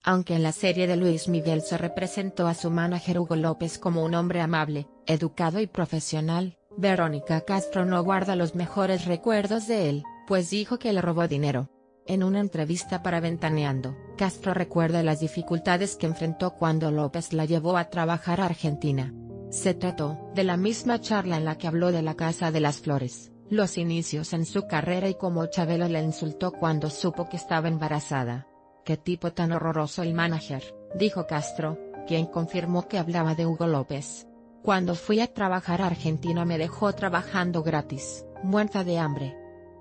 Aunque en la serie de Luis Miguel se representó a su manager Hugo López como un hombre amable, educado y profesional, Verónica Castro no guarda los mejores recuerdos de él, pues dijo que le robó dinero. En una entrevista para Ventaneando, Castro recuerda las dificultades que enfrentó cuando López la llevó a trabajar a Argentina. Se trató de la misma charla en la que habló de la Casa de las Flores, los inicios en su carrera y cómo Chabela le insultó cuando supo que estaba embarazada. «Qué tipo tan horroroso el manager», dijo Castro, quien confirmó que hablaba de Hugo López. «Cuando fui a trabajar a Argentina me dejó trabajando gratis, muerta de hambre.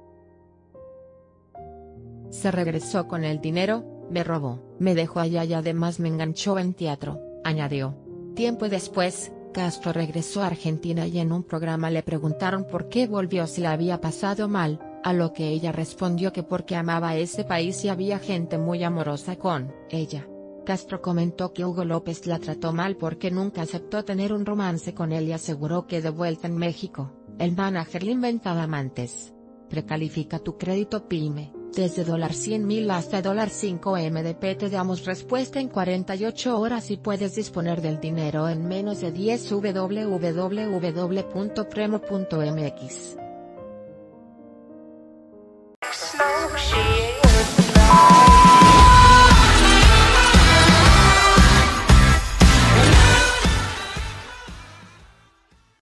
Se regresó con el dinero, me robó, me dejó allá y además me enganchó en teatro», añadió. Tiempo después, Castro regresó a Argentina y en un programa le preguntaron por qué volvió si la había pasado mal, a lo que ella respondió que porque amaba ese país y había gente muy amorosa con ella. Castro comentó que Hugo López la trató mal porque nunca aceptó tener un romance con él y aseguró que de vuelta en México, el manager le inventaba amantes. Precalifica tu crédito PYME, desde $100,000 hasta $5MDP te damos respuesta en 48 horas y puedes disponer del dinero en menos de 10 www.premo.mx.